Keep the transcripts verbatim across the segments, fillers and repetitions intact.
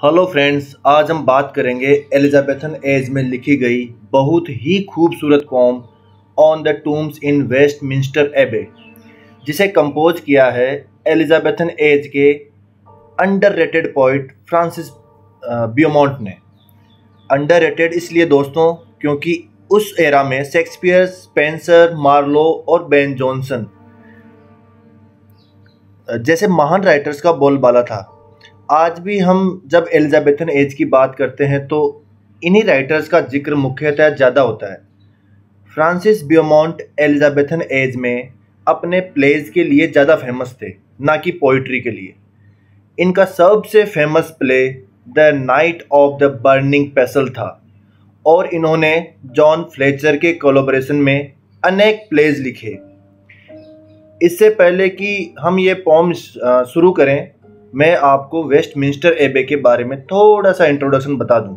Hello friends, आज हम बात करेंगे एलिजाबेथन एज में लिखी गई बहुत ही खूबसूरत poem on the tombs in Westminster Abbey, जिसे कंपोज किया है एलिजाबेथन एज के अंडररेटेड पोइट फ्रांसिस ब्यूमॉन्ट ने। अंडररेटेड इसलिए दोस्तों क्योंकि उस एरा में शेक्सपियर, स्पेंसर, मार्लो और बेन जॉनसन जैसे महान राइटर्स का बोलबाला था। आज भी हम जब एलिजाबेथन एज की बात करते हैं तो इन्हीं राइटर्स का जिक्र मुख्यतः ज़्यादा होता है। फ्रांसिस ब्यूमॉन्ट एलिजाबेथन एज में अपने प्लेज के लिए ज़्यादा फेमस थे, ना कि पोइट्री के लिए। इनका सबसे famous play the knight of the burning pestle था और इन्होंने जॉन फ्लेचर के कोलैबोरेशन में अनेक प्लेज लिखे। इससे पहले कि हम ये पोम शुरू करें, मैं आपको वेस्टमिंस्टर एबे के बारे में थोड़ा सा इंट्रोडक्शन बता दूं।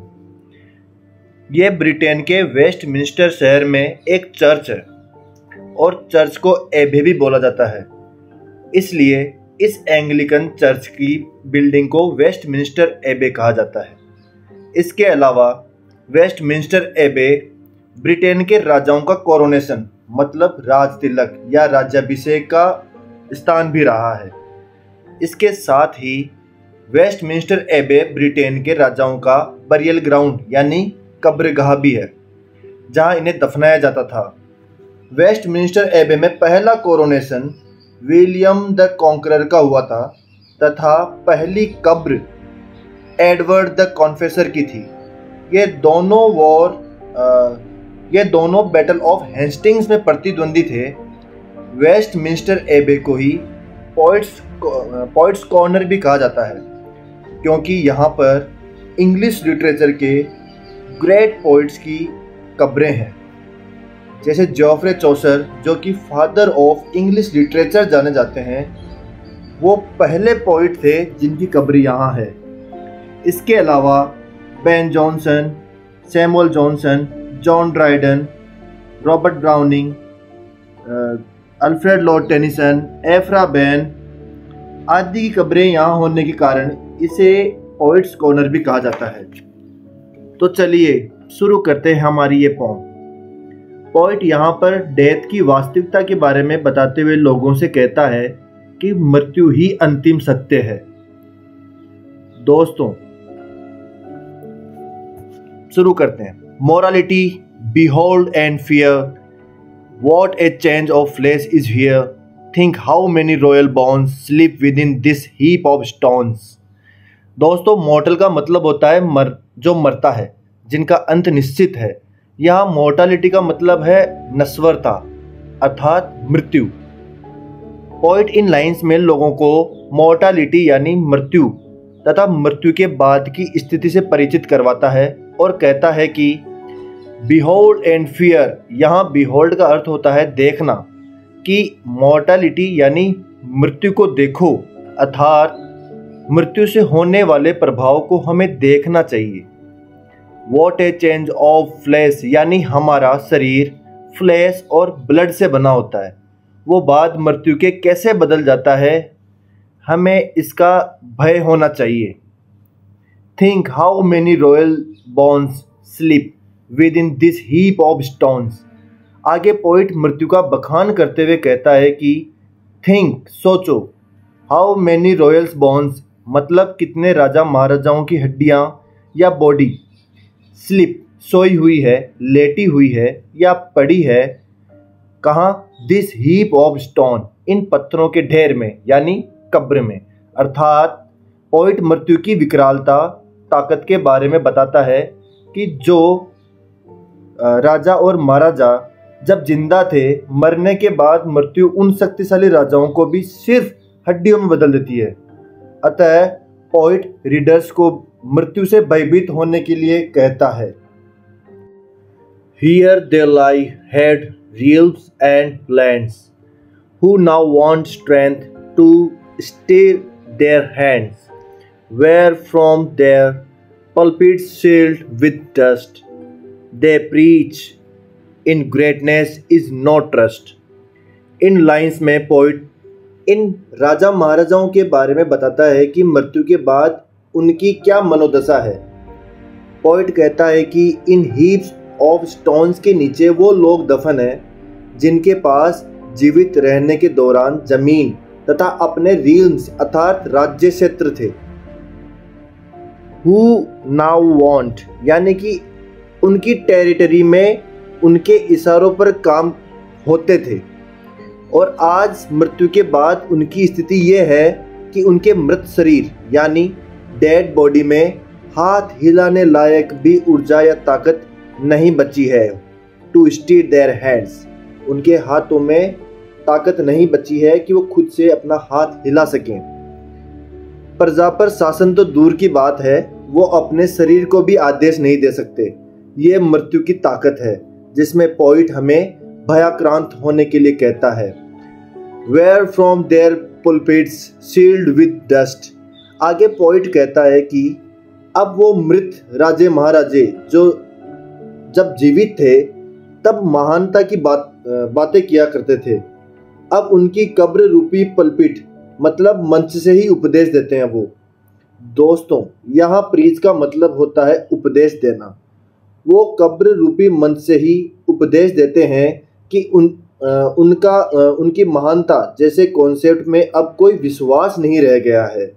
ये ब्रिटेन के वेस्टमिंस्टर शहर में एक चर्च है और चर्च को एबे भी बोला जाता है, इसलिए इस एंग्लिकन चर्च की बिल्डिंग को वेस्टमिंस्टर एबे कहा जाता है। इसके अलावा वेस्टमिंस्टर एबे ब्रिटेन के राजाओं का कोरोनेशन मतलब राज तिलक या राज्याभिषेक का स्थान भी रहा है। इसके साथ ही वेस्टमिंस्टर एबे ब्रिटेन के राजाओं का बरियल ग्राउंड यानी कब्रगाह भी है, जहां इन्हें दफनाया जाता था। वेस्टमिंस्टर एबे में पहला कोरोनेशन विलियम द कॉन्करर का हुआ था तथा पहली कब्र एडवर्ड द कॉन्फेसर की थी। ये दोनों वॉर ये दोनों बैटल ऑफ हेस्टिंग्स में प्रतिद्वंदी थे। वेस्टमिंस्टर एबे को ही पॉइट्स पॉइट्स कॉर्नर भी कहा जाता है, क्योंकि यहाँ पर इंग्लिश लिटरेचर के ग्रेट पोइट्स की कब्रें हैं, जैसे जॉफ्रे चौसर, जो कि फादर ऑफ इंग्लिश लिटरेचर जाने जाते हैं। वो पहले पोइट थे जिनकी कब्र यहाँ है। इसके अलावा Ben Jonson, Samuel Johnson, John Dryden, Robert Browning, Alfred Lord Tennyson, Aphra Behn आदि की कब्रें यहाँ होने के कारण इसे पोइट्स कॉर्नर भी कहा जाता है। तो चलिए शुरू करते हैं हमारी ये पोम। पोइट यहाँ पर डेथ की वास्तविकता के बारे में बताते हुए लोगों से कहता है कि मृत्यु ही अंतिम सत्य है। दोस्तों शुरू करते हैं। Morality, behold and fear, what a change of flesh is here. Think how many royal bones sleep within this heap of stones. दोस्तों, मॉर्टल का मतलब होता है मर जो मरता है, जिनका अंत निश्चित है। यहाँ मोर्टालिटी का मतलब है नश्वरता अर्थात मृत्यु। पोइट इन लाइन्स में लोगों को मोर्टालिटी यानी मृत्यु तथा मृत्यु के बाद की स्थिति से परिचित करवाता है और कहता है कि बिहोल्ड एंड फियर, यहाँ बिहोल्ड का अर्थ होता है देखना, कि मॉर्टालिटी यानी मृत्यु को देखो, अर्थात मृत्यु से होने वाले प्रभाव को हमें देखना चाहिए। What a change of flesh, यानी हमारा शरीर फ्लैश और ब्लड से बना होता है, वो बाद मृत्यु के कैसे बदल जाता है, हमें इसका भय होना चाहिए। Think how many royal bones sleep within this heap of stones. आगे पोइट मृत्यु का बखान करते हुए कहता है कि थिंक, सोचो, हाउ मेनी रॉयल्स बोन्स मतलब कितने राजा महाराजाओं की हड्डियाँ या बॉडी, स्लिप सोई हुई है, लेटी हुई है या पड़ी है, कहाँ, दिस हीप ऑफ स्टोन इन पत्थरों के ढेर में यानी कब्र में। अर्थात पोइट मृत्यु की विकरालता ताकत के बारे में बताता है कि जो राजा और महाराजा जब जिंदा थे, मरने के बाद मृत्यु उन शक्तिशाली राजाओं को भी सिर्फ हड्डियों में बदल देती है। अतः पोइट रीडर्स को मृत्यु से भयभीत होने के लिए कहता है, here they lie had realms and lands, who now want strength to stay their hands, where from their pulpits sealed with dust, they preach, in greatness is no trust. इन लाइन्स में पोइट इन राजा महाराजाओं के बारे में बताता है कि मृत्यु के बाद उनकी क्या मनोदशा है। पोइट कहता है कि इन हीप्स ऑफ स्टोन्स के नीचे वो लोग दफन हैं जिनके पास जीवित रहने के दौरान जमीन तथा अपने रील्म्स अर्थात राज्य क्षेत्र थे। हु नाउ वांट यानी कि उनकी टेरिटरी में उनके इशारों पर काम होते थे, और आज मृत्यु के बाद उनकी स्थिति यह है कि उनके मृत शरीर यानी डेड बॉडी में हाथ हिलाने लायक भी ऊर्जा या ताकत नहीं बची है। टू स्टीर देयर हैंड्स, उनके हाथों में ताकत नहीं बची है कि वो खुद से अपना हाथ हिला सकें। प्रजा पर शासन तो दूर की बात है, वो अपने शरीर को भी आदेश नहीं दे सकते। ये मृत्यु की ताकत है जिसमें पोइट हमें भयाक्रांत होने के लिए कहता है। Where from their pulpits sealed with dust. आगे पोइट कहता है कि अब वो मृत राजे महाराजे जो जब जीवित थे तब महानता की बात बातें किया करते थे, अब उनकी कब्र रूपी पलपिट मतलब मंच से ही उपदेश देते हैं वो। दोस्तों, यहाँ प्रीच का मतलब होता है उपदेश देना। वो कब्र रूपी मंच से ही उपदेश देते हैं कि उन आ, उनका आ, उनकी महानता जैसे कॉन्सेप्ट में अब कोई विश्वास नहीं रह गया है।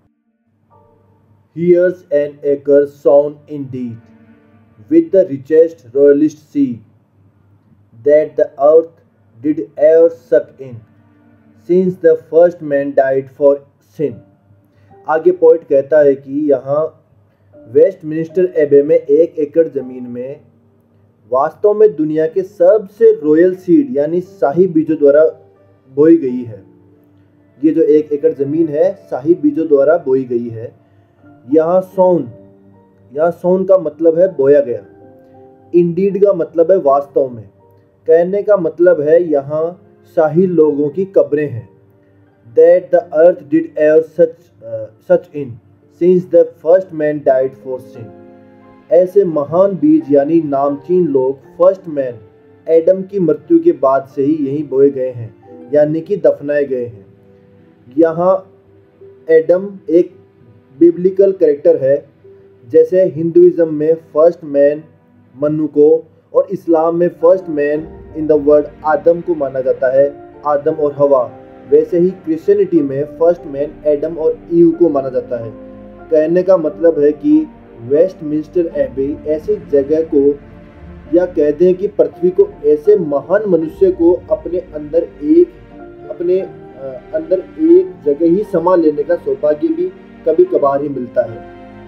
Here's an acre sown indeed, with the richest royalist seed, that the earth did ever suck in, since the first man died for sin। आगे पोइट कहता है कि यहाँ वेस्टमिनिस्टर एबे में एक एकड़ जमीन में वास्तव में दुनिया के सबसे रॉयल सीड यानी शाही बीजों द्वारा बोई गई है। ये जो एक एकड़ जमीन है शाही बीजों द्वारा बोई गई है। यहाँ सोन, यहाँ सोन का मतलब है बोया गया। इंडीड का मतलब है वास्तव में। कहने का मतलब है यहाँ शाही लोगों की कब्रें हैं। That the earth did ever such uh, such in since the first man died for sin। ऐसे महान बीज यानी नामचीन लोग फर्स्ट मैन एडम की मृत्यु के बाद से ही यहीं बोए गए हैं यानी कि दफनाए गए हैं। यहाँ एडम एक बिब्लिकल कैरेक्टर है, जैसे हिंदुइज्म में फर्स्ट मैन मनु को और इस्लाम में first man in the world आदम को माना जाता है, आदम और हवा। वैसे ही क्रिश्चियनिटी में फर्स्ट मैन एडम और ईव को माना जाता है। कहने का मतलब है कि वेस्टमिंस्टर एबे ऐसी जगह को या कह दें कि पृथ्वी को ऐसे महान मनुष्य को अपने अंदर एक अपने अंदर एक जगह ही समा लेने का सौभाग्य भी कभी कभार ही मिलता है।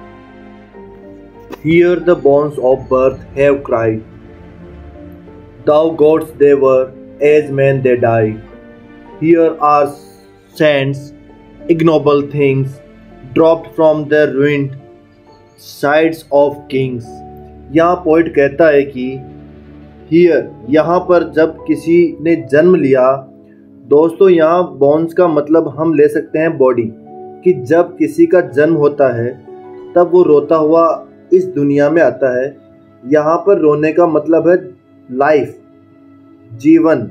Here the bones of birth have cried, thou gods they were, as men they died. Here are saints, ignoble things, dropped from the ruined sides of kings। यहाँ पोइट कहता है कि हियर यहाँ पर जब किसी ने जन्म लिया, दोस्तों यहाँ बोन्स का मतलब हम ले सकते हैं बॉडी, कि जब किसी का जन्म होता है तब वो रोता हुआ इस दुनिया में आता है। यहाँ पर रोने का मतलब है लाइफ, जीवन।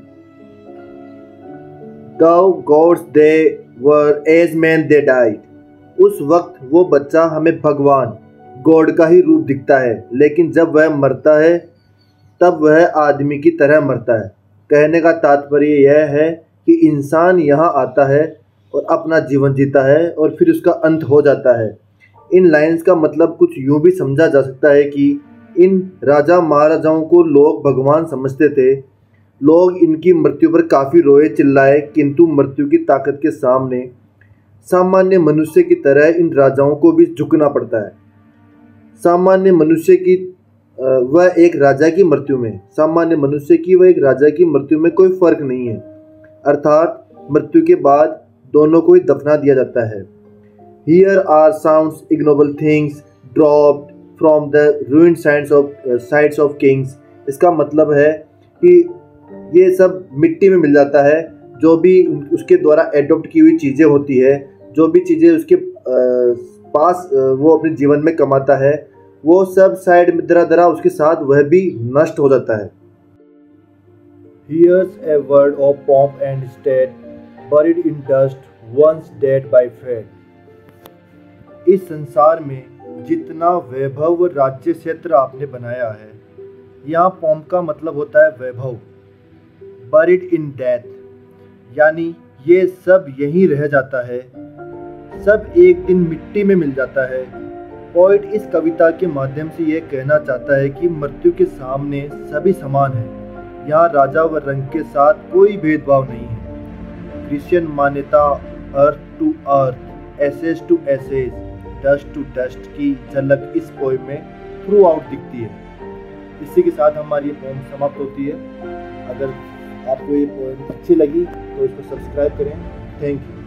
Thou gods they were, as men they died। उस वक्त वो बच्चा हमें भगवान गॉड का ही रूप दिखता है, लेकिन जब वह मरता है तब वह आदमी की तरह मरता है। कहने का तात्पर्य यह है कि इंसान यहाँ आता है और अपना जीवन जीता है और फिर उसका अंत हो जाता है। इन लाइंस का मतलब कुछ यूँ भी समझा जा सकता है कि इन राजा महाराजाओं को लोग भगवान समझते थे। लोग इनकी मृत्यु पर काफ़ी रोए चिल्लाए, किंतु मृत्यु की ताकत के सामने सामान्य मनुष्य की तरह इन राजाओं को भी झुकना पड़ता है। सामान्य मनुष्य की वह एक राजा की मृत्यु में सामान्य मनुष्य की वह एक राजा की मृत्यु में कोई फर्क नहीं है, अर्थात मृत्यु के बाद दोनों को ही दफना दिया जाता है। Here are sounds ignoble things dropped from the ruined sides of uh, sides of kings। इसका मतलब है कि ये सब मिट्टी में मिल जाता है, जो भी उसके द्वारा एडॉप्ट की हुई चीज़ें होती है, जो भी चीज़ें उसके पास वो अपने जीवन में कमाता है, वो सब साइड में दरा दरा उसके साथ वह भी नष्ट हो जाता है। Here's a word of pomp and state, buried in dust, once dead by fate। इस संसार में जितना वैभव राज्य क्षेत्र आपने बनाया है, यहाँ पोम का मतलब होता है वैभव, बरीड इन डेथ, यानी ये सब यहीं रह जाता है, सब एक दिन मिट्टी में मिल जाता है। पोइट इस कविता के माध्यम से ये कहना चाहता है कि मृत्यु के सामने सभी समान हैं, यहाँ राजा व रंग के साथ कोई भेदभाव नहीं है। क्रिश्चियन मान्यता earth to earth, ashes to ashes, dust to dust की झलक इस पोएम में थ्रू आउट दिखती है। इसी के साथ हमारी ये पोएम समाप्त होती है। अगर आपको ये पोएम अच्छी लगी तो इसको सब्सक्राइब करें। Thank you.